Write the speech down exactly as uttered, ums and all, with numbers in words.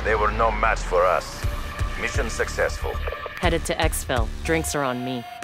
They were no match for us. Mission successful. Headed to Exfil. Drinks are on me.